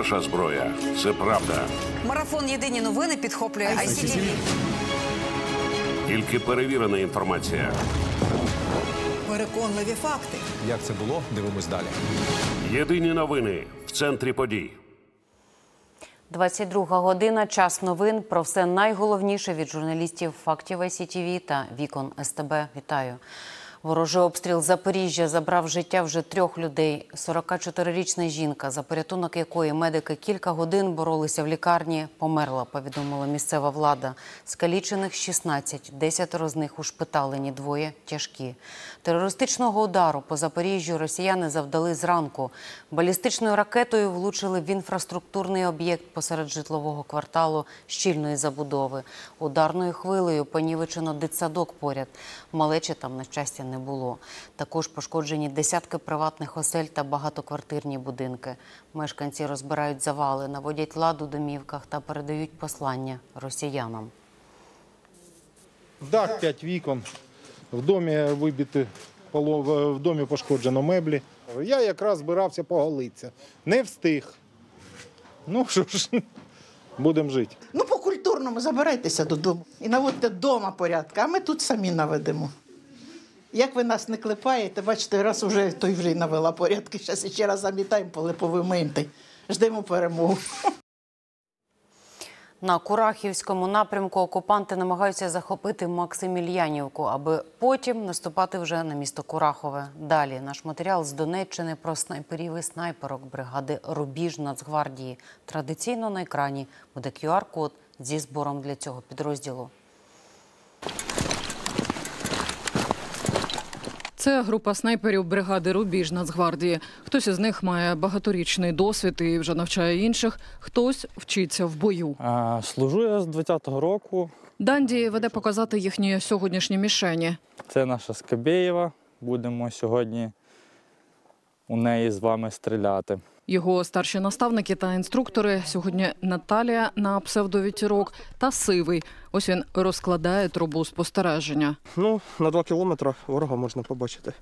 наша зброя. Це правда. Марафон «Єдині новини» підхоплює ICTV. Тільки перевірена інформація. Переконливі факти. Як це було? Дивимось далі. Єдині новини в центрі подій. 22 година. Час новин. Про все найголовніше від журналістів «Фактів ICTV» та «Вікон СТБ». Вітаю. Ворожий обстріл Запоріжжя забрав життя вже 3 людей. 44-річна жінка, за порятунок якої медики кілька годин боролися в лікарні, померла, повідомила місцева влада. Скалічених 16, 10 з них ушпиталені, 2 тяжкі. Терористичного удару по Запоріжжю росіяни завдали зранку. Балістичною ракетою влучили в інфраструктурний об'єкт посеред житлового кварталу щільної забудови. Ударною хвилею понівечено дитсадок поряд. Малечі там, на щастя, не було. Також пошкоджені десятки приватних осель та багатоквартирні будинки. Мешканці розбирають завали, наводять лад у домівках та передають послання росіянам. Дах 5 вікон, в домі вибиті, в домі пошкоджено меблі. Я якраз збирався поголитися. Не встиг. Ну що ж, будемо жити. Ну, по-культурному забирайтеся додому і наводьте вдома порядок, а ми тут самі наведемо. Як ви нас не клепаєте, бачите, раз вже той вже й навела порядки, зараз ще раз замітаємо, повимиємо та й ждемо перемогу. На Курахівському напрямку окупанти намагаються захопити Максимільянівку, аби потім наступати вже на місто Курахове. Далі наш матеріал з Донеччини про снайперів і снайперок бригади «Рубіж» Нацгвардії. Традиційно на екрані буде QR-код зі збором для цього підрозділу. Це група снайперів бригади «Рубіж» Нацгвардії. Хтось із них має багаторічний досвід і вже навчає інших, хтось вчиться в бою. Служу я з 20-го року. Данді веде показати їхні сьогоднішні мішені. Це наша Скабєєва. Будемо сьогодні у неї з вами стріляти. Його старші наставники та інструктори сьогодні Наталія на псевдовітірок та Сивий. Ось він розкладає трубу спостереження. Ну, на 2 кілометри ворога можна побачити.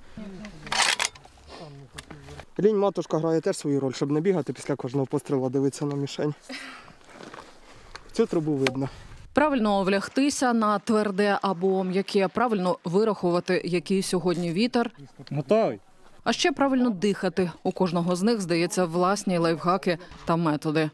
Лінь-матушка грає теж свою роль, щоб не бігати після кожного пострілу, дивитися на мішень. Цю трубу видно. Правильно влягтися на тверде або м'яке, правильно вирахувати, який сьогодні вітер. Готовий. А ще правильно дихати. У кожного з них, здається, власні лайфхаки та методи.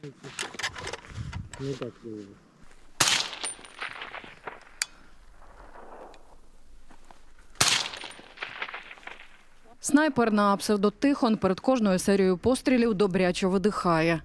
Снайпер на псевдотихон перед кожною серією пострілів добряче видихає.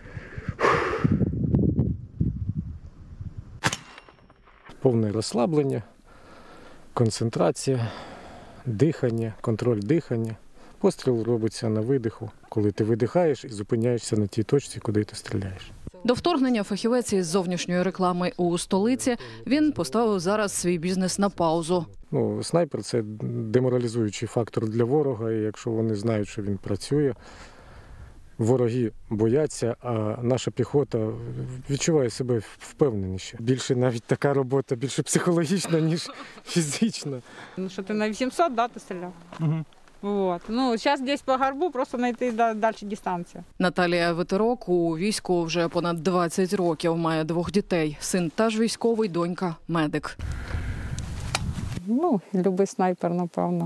Повне розслаблення, концентрація, дихання, контроль дихання. Постріл робиться на видиху, коли ти видихаєш і зупиняєшся на тій точці, куди ти стріляєш. До вторгнення фахівець із зовнішньої реклами у столиці, він поставив зараз свій бізнес на паузу. Снайпер – це деморалізуючий фактор для ворога, і якщо вони знають, що він працює, вороги бояться, а наша піхота відчуває себе впевненіше. Більше навіть така робота, більше психологічна, ніж фізична. Ну, що ти на 800, да, ти стріляв? Угу. Вот. Ну, зараз десь по горбу просто знайти далі дистанцію. Наталія ветерок у війську вже понад 20 років, має 2 дітей. Син теж військовий, донька – медик. Ну, любий снайпер, напевно,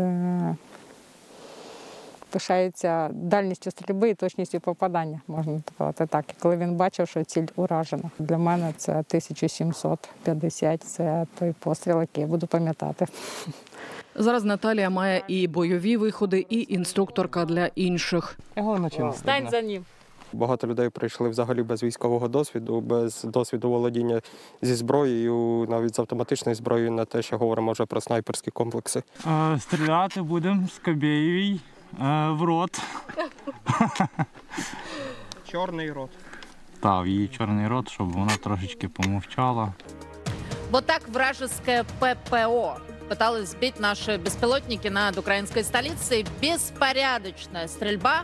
пишається дальністю стрільби і точністю попадання, можна сказати так. І коли він бачив, що ціль уражена. Для мене це 1750, це той постріл, який я буду пам'ятати. Зараз Наталія має і бойові виходи, і інструкторка для інших. Стань за ним. Багато людей прийшли взагалі без військового досвіду, без досвіду володіння зі зброєю, навіть з автоматичною зброєю, не те, що говоримо вже про снайперські комплекси. Стріляти будемо з Скабєєвій в рот. Чорний рот. Так, її чорний рот, щоб вона трошечки помовчала. Вот так вражеское ППО пыталась сбить наши беспилотники над украинской столицей. Беспорядочная стрельба.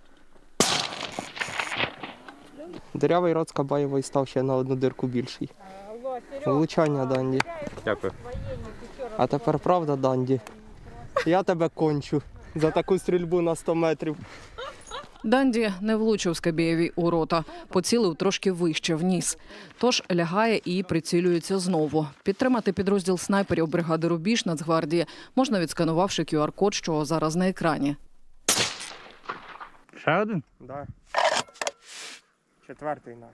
Дирявий рот Скабєєвої став ще на 1 дирку більший. Влучання, Данді. Дякую. А тепер правда, Данді? Я тебе кончу за таку стрільбу на 100 метрів. Данді не влучив Скабєєвій у рота, поцілив трошки вище в ніс. Тож лягає і прицілюється знову. Підтримати підрозділ снайперів бригади «Рубіж» Нацгвардії можна, відсканувавши QR-код, що зараз на екрані. Ще один? Да. Четвертий навіть.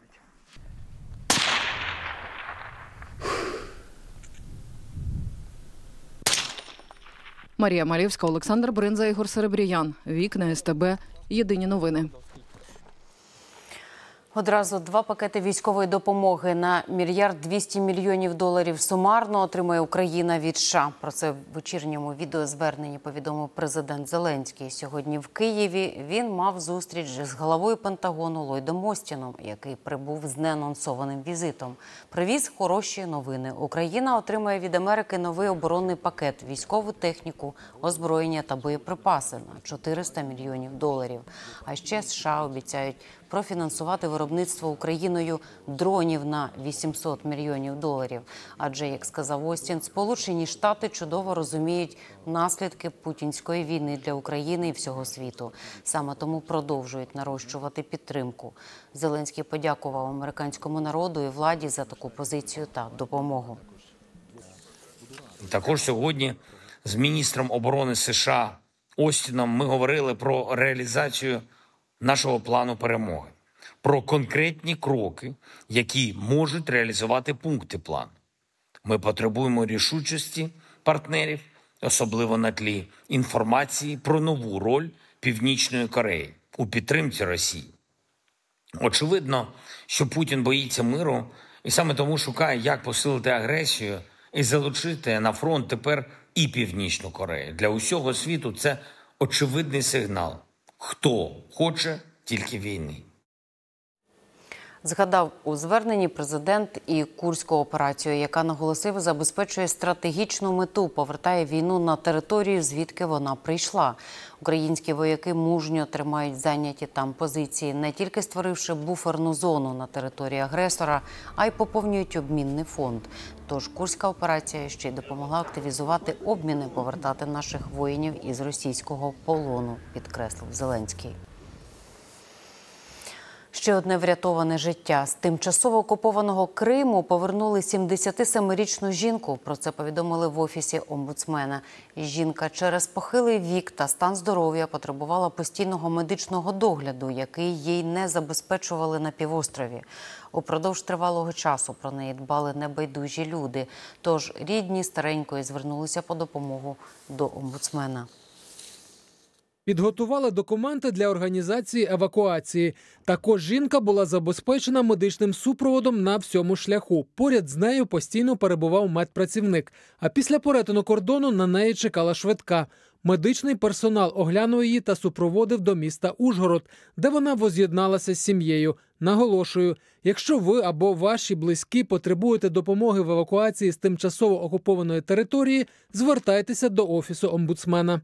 Марія Малівська, Олександр Бринза, Ігор Серебріян. Вікна СТБ. Єдині новини. Одразу 2 пакети військової допомоги на $1 мільярд 200 мільйонів сумарно отримає Україна від США. Про це в вечірньому відеозверненні повідомив президент Зеленський. Сьогодні в Києві він мав зустріч з главою Пентагону Ллойдом Остіном, який прибув з неанонсованим візитом. Привіз хороші новини. Україна отримає від Америки новий оборонний пакет, військову техніку, озброєння та боєприпаси на $400 мільйонів. А ще США обіцяють профінансувати виробництво Україною дронів на $800 мільйонів. Адже, як сказав Остін, Сполучені Штати чудово розуміють наслідки путінської війни для України і всього світу. Саме тому продовжують нарощувати підтримку. Зеленський подякував американському народу і владі за таку позицію та допомогу. Також сьогодні з міністром оборони США Остіном ми говорили про реалізацію нашого плану перемоги, про конкретні кроки, які можуть реалізувати пункти плану. Ми потребуємо рішучості партнерів, особливо на тлі інформації про нову роль Північної Кореї у підтримці Росії. Очевидно, що Путін боїться миру і саме тому шукає, як посилити агресію і залучити на фронт тепер і Північну Корею. Для усього світу це очевидний сигнал. Хто хоче тільки війни. Згадав у зверненні президент і Курську операцію, яка, наголосив, забезпечує стратегічну мету, повертає війну на територію, звідки вона прийшла. Українські вояки мужньо тримають зайняті там позиції, не тільки створивши буферну зону на території агресора, а й поповнюють обмінний фонд. Тож Курська операція ще й допомогла активізувати обміни, повертати наших воїнів із російського полону, підкреслив Зеленський. Ще одне врятоване життя. З тимчасово окупованого Криму повернули 77-річну жінку. Про це повідомили в Офісі омбудсмена. Жінка через похилий вік та стан здоров'я потребувала постійного медичного догляду, який їй не забезпечували на півострові. Упродовж тривалого часу про неї дбали небайдужі люди. Тож рідні старенької звернулися по допомогу до омбудсмена. Підготували документи для організації евакуації. Також жінка була забезпечена медичним супроводом на всьому шляху. Поряд з нею постійно перебував медпрацівник. А після перетину кордону на неї чекала швидка. Медичний персонал оглянув її та супроводив до міста Ужгород, де вона воз'єдналася з сім'єю. Наголошую, якщо ви або ваші близькі потребуєте допомоги в евакуації з тимчасово окупованої території, звертайтеся до Офісу омбудсмена.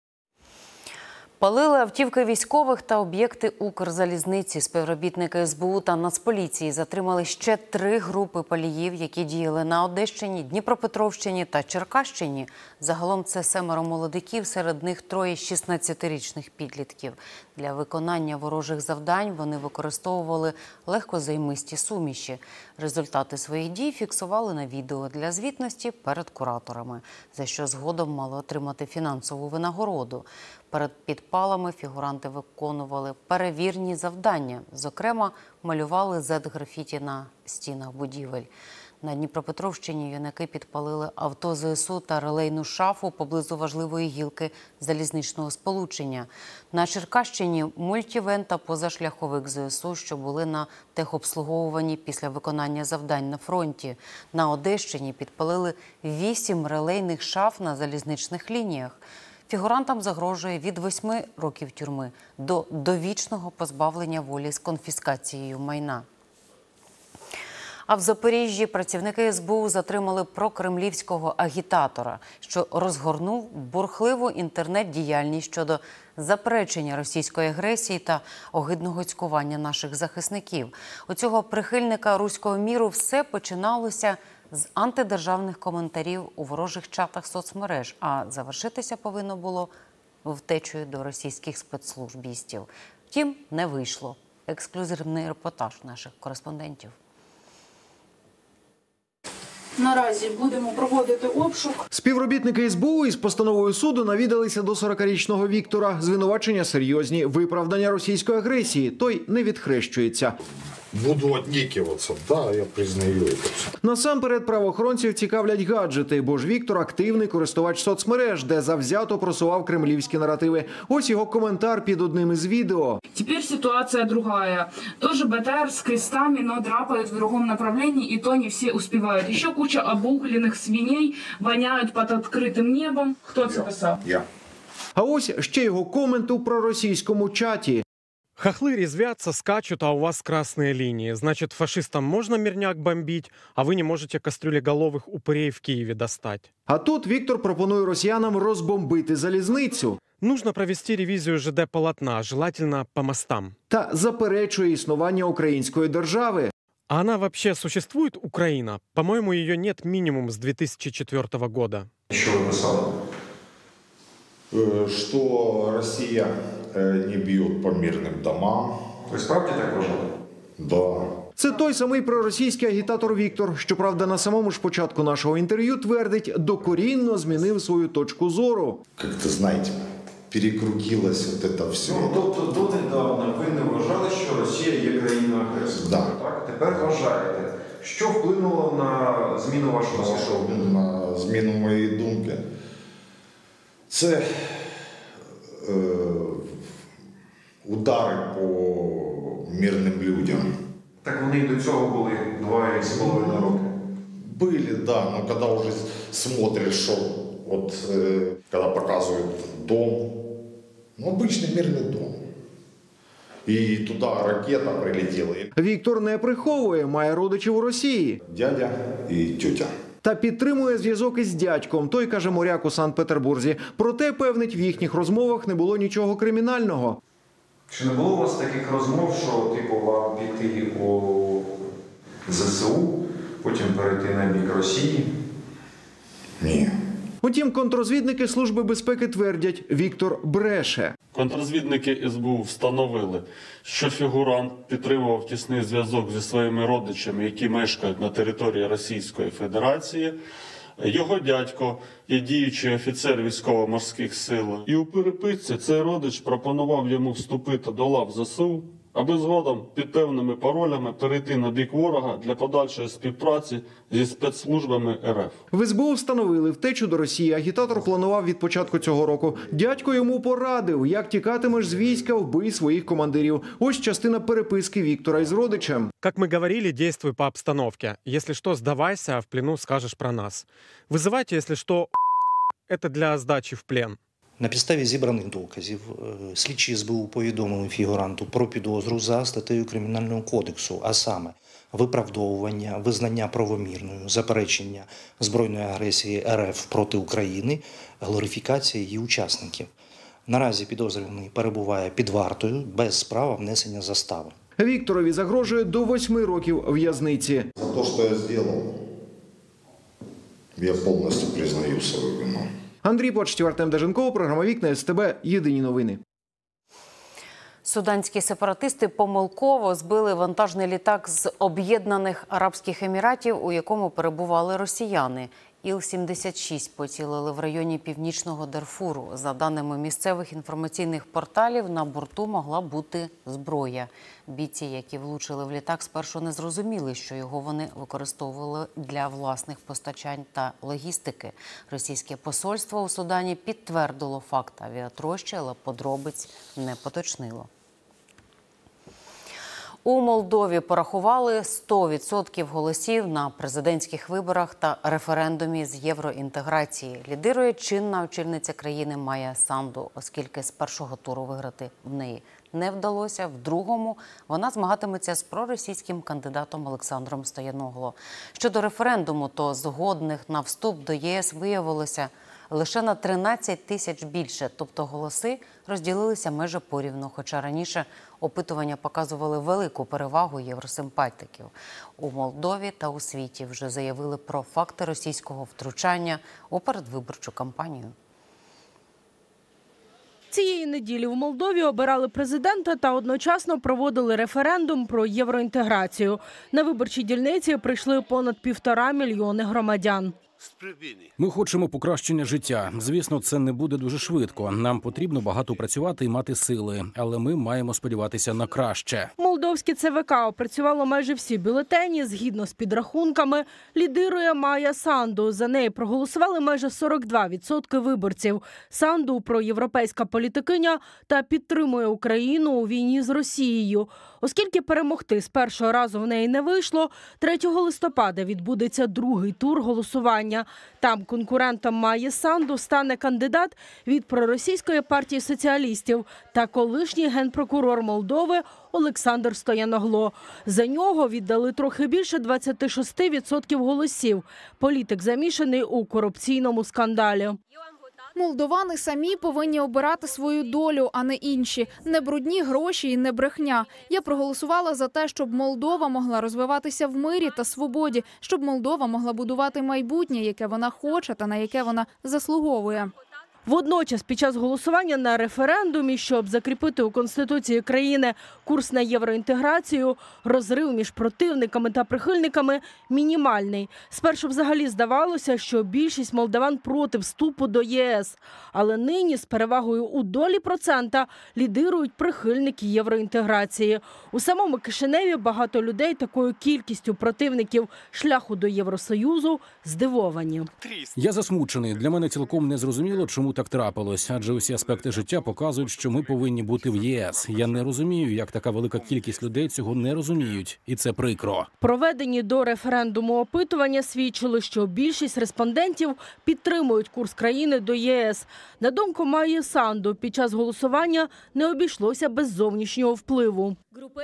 Палили автівки військових та об'єкти Укрзалізниці. Співробітники СБУ та Нацполіції затримали ще 3 групи паліїв, які діяли на Одещині, Дніпропетровщині та Черкащині. Загалом це 7 молодиків, серед них 3 16-річних підлітків. Для виконання ворожих завдань вони використовували легкозаймисті суміші. Результати своїх дій фіксували на відео для звітності перед кураторами, за що згодом мали отримати фінансову винагороду. Перед підпалами фігуранти виконували перевірні завдання. Зокрема, малювали зет-графіті на стінах будівель. На Дніпропетровщині юнаки підпалили авто ЗСУ та релейну шафу поблизу важливої гілки залізничного сполучення. На Черкащині мультівен та позашляховик ЗСУ, що були на техобслуговуванні після виконання завдань на фронті. На Одещині підпалили 8 релейних шаф на залізничних лініях. Фігурантам загрожує від 8 років тюрми до довічного позбавлення волі з конфіскацією майна. А в Запоріжжі працівники СБУ затримали прокремлівського агітатора, що розгорнув бурхливу інтернет-діяльність щодо заперечення російської агресії та огидного цькування наших захисників. У цього прихильника руського міру все починалося з антидержавних коментарів у ворожих чатах соцмереж, а завершитися повинно було втечею до російських спецслужбістів. Втім, не вийшло. Ексклюзивний репортаж наших кореспондентів. Наразі будемо проводити обшук. Співробітники СБУ із постановою суду навідалися до 40-річного Віктора. Звинувачення серйозні. Виправдання російської агресії. Той не відхрещується. Буду отнекиваться, да, я признаю это. Насамперед правоохоронців цікавлять гаджети, бо ж Віктор активний користувач соцмереж, де завзято просував кремлівські наративи. Ось його коментар під одним із відео. Теперь ситуация другая. Тоже БТР с крестами, но драпают в другом направлении, и то не все успевают. Еще куча обугленных свиней воняют под открытым небом. Кто это писал? Я. А ось ще його комент у проросійському чаті. Хохлы резвятся, скачут, а у вас красные линии. Значит, фашистам можно мирняк бомбить, а вы не можете кастрюлеголовых упырей в Киеве достать. А тут Віктор пропонує росіянам розбомбити залізницю. Нужно провести ревизию ЖД полотна, желательно по мостам. Та заперечує існування української держави. А она вообще существует, Украина? По-моему, ее нет минимум с 2004 года. Еще вы писали? Что Россия не бьет по мирным домам. То есть правда так вважали? Да. Це той самий проросійський агітатор Віктор. Щоправда, на самому ж початку нашого інтерв'ю твердить, докорінно змінив свою точку зору. Как-то, знаете, перекрутилось вот это все. Донедавна ви не вважали, що Росія є країною-агресором. Да. Так? Тепер вважаєте. Що вплинуло на зміну вашого світу? На зміну моєї думки. Це удари по мирним людям. Так вони і до цього були 2,5 роки. Были, да, но когда уже смотришь, что вот когда показывают дом, ну обычный мирный дом, и туда ракета прилетела. Віктор не приховує, має родичів у Росії. Дядя і тетя. Та підтримує зв'язок із дядьком. Той, каже, моряк у Санкт-Петербурзі. Проте, певнить, в їхніх розмовах не було нічого кримінального. Чи не було у вас таких розмов, що типу вам піти у ЗСУ, потім перейти на бік Росії? Ні. Утім, контррозвідники Служби безпеки твердять, Віктор бреше. Контррозвідники СБУ встановили, що фігурант підтримував тісний зв'язок зі своїми родичами, які мешкають на території Російської Федерації. Його дядько є діючий офіцер військово-морських сил. І у переписці цей родич пропонував йому вступити до лав ЗСУ, аби згодом під певними паролями перейти на бік ворога для подальшої співпраці зі спецслужбами РФ. В СБУ встановили, втечу до Росії агітатор планував від початку цього року. Дядько йому порадив, як тікатимеш з війська, вбий своїх командирів. Ось частина переписки Віктора із родичем. Как мы говорили, действуй по обстановке. Если что, сдавайся, а в плену скажешь про нас. Вызывайте, если что, это для сдачи в плен. На підставі зібраних доказів слідчі СБУ повідомили фігуранту про підозру за статтею Кримінального кодексу, а саме виправдовування, визнання правомірною, заперечення збройної агресії РФ проти України, глорифікація її учасників. Наразі підозрюваний перебуває під вартою без права внесення застави. Вікторові загрожує до 8 років в'язниці. За те, що я зробив, я повністю признаю свою вину. Андрій Почтів, Артем Деженков, програма «Вікна», СТБ, єдині новини. Суданські сепаратисти помилково збили вантажний літак з Об'єднаних Арабських Еміратів, у якому перебували росіяни. Іл-76 поцілили в районі північного Дарфуру. За даними місцевих інформаційних порталів, на борту могла бути зброя. Бійці, які влучили в літак, спершу не зрозуміли, що його вони використовували для власних постачань та логістики. Російське посольство у Судані підтвердило факт авіатрощі, але подробиць не поточнило. У Молдові порахували 100% голосів на президентських виборах та референдумі з євроінтеграції. Лідирує чинна очільниця країни Майя Санду, оскільки з першого туру виграти в неї не вдалося. В другому вона змагатиметься з проросійським кандидатом Олександром Стояногло. Щодо референдуму, то згодних на вступ до ЄС виявилося лише на 13 тисяч більше, тобто голоси розділилися майже порівну, хоча раніше опитування показували велику перевагу євросимпатиків. У Молдові та у світі вже заявили про факти російського втручання у передвиборчу кампанію. Цієї неділі в Молдові обирали президента та одночасно проводили референдум про євроінтеграцію. На виборчі дільниці прийшли понад 1,5 мільйони громадян. Ми хочемо покращення життя. Звісно, це не буде дуже швидко. Нам потрібно багато працювати і мати сили. Але ми маємо сподіватися на краще. Молдовське ЦВК опрацювало майже всі бюлетені. Згідно з підрахунками, лідирує Майя Санду. За неї проголосували майже 42% виборців. Санду – проєвропейська політикиня та підтримує Україну у війні з Росією. Оскільки перемогти з першого разу в неї не вийшло, 3 листопада відбудеться другий тур голосування. Там конкурентом Майї Санду стане кандидат від проросійської партії соціалістів та колишній генпрокурор Молдови Олександр Стояногло. За нього віддали трохи більше 26% голосів. Політик замішаний у корупційному скандалі. Молдовани самі повинні обирати свою долю, а не інші. Не брудні гроші і не брехня. Я проголосувала за те, щоб Молдова могла розвиватися в мирі та свободі, щоб Молдова могла будувати майбутнє, яке вона хоче та на яке вона заслуговує. Водночас, під час голосування на референдумі, щоб закріпити у Конституції країни курс на євроінтеграцію, розрив між противниками та прихильниками мінімальний. Спершу взагалі здавалося, що більшість молдаван проти вступу до ЄС. Але нині з перевагою у долі процента лідирують прихильники євроінтеграції. У самому Кишиневі багато людей такою кількістю противників шляху до Євросоюзу здивовані. Я засмучений. Для мене цілком не зрозуміло, чому так трапилось. Адже усі аспекти життя показують, що ми повинні бути в ЄС. Я не розумію, як така велика кількість людей цього не розуміють. І це прикро. Проведені до референдуму опитування свідчили, що більшість респондентів підтримують курс країни до ЄС. На думку Майї Санду, під час голосування не обійшлося без зовнішнього впливу.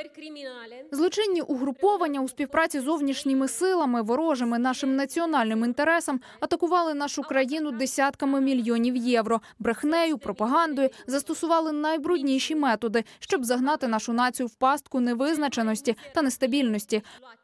Злочинні угруповання у співпраці з зовнішніми силами, ворожими нашим національним інтересам, атакували нашу країну десятками мільйонів євро. Брехнею, пропагандою застосували найбрудніші методи, щоб загнати нашу націю в пастку невизначеності та нестабільності.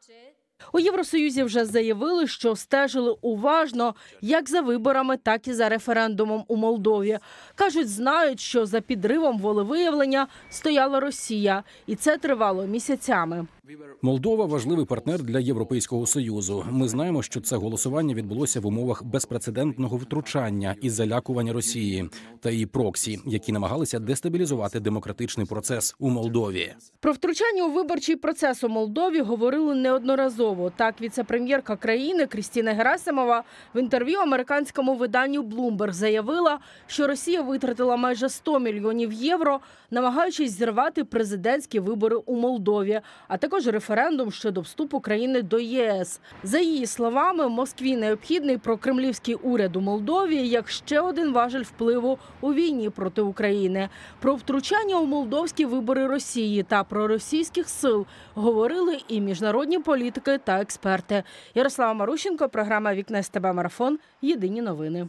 У Євросоюзі вже заявили, що стежили уважно як за виборами, так і за референдумом у Молдові. Кажуть, знають, що за підривом волевиявлення стояла Росія. І це тривало місяцями. Молдова – важливий партнер для Європейського Союзу. Ми знаємо, що це голосування відбулося в умовах безпрецедентного втручання і залякування Росії та її проксі, які намагалися дестабілізувати демократичний процес у Молдові. Про втручання у виборчий процес у Молдові говорили неодноразово. Так, віце-прем'єрка країни Крістіна Герасимова в інтерв'ю американському виданню Bloomberg заявила, що Росія витратила майже 100 мільйонів євро, намагаючись зірвати президентські вибори у Молдові, а також референдум щодо вступу країни до ЄС. За її словами, Москві необхідний прокремлівський уряд у Молдові як ще один важель впливу у війні проти України. Про втручання у молдовські вибори Росії та про російських сил говорили і міжнародні політики та експерти. Ярослава Марущенко, програма «Вікна СТБ Марафон». Єдині новини.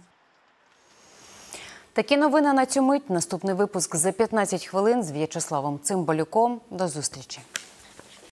Такі новини на цю мить. Наступний випуск за 15 хвилин з В'ячеславом Цимбалюком. До зустрічі.